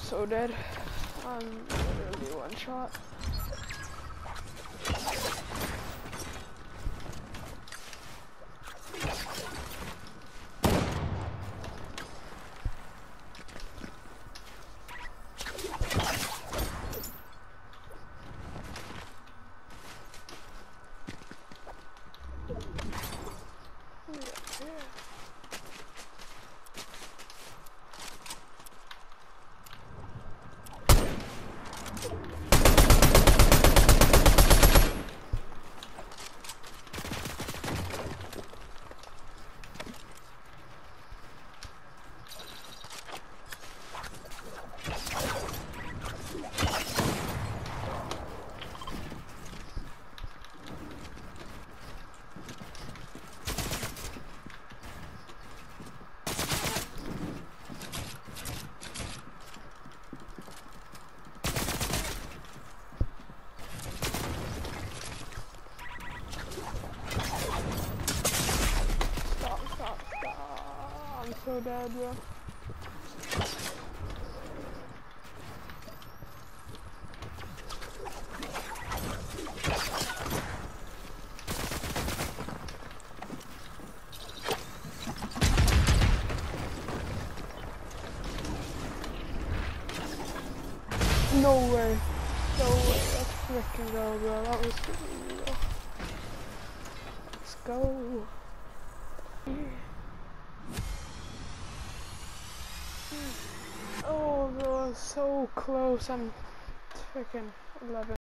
so dead. I'm literally one shot. I'm so dead, bro. No way. No way. Let's freaking go, bro. That was freaking real. Let's go. Oh, bro, so close. I'm freaking 11.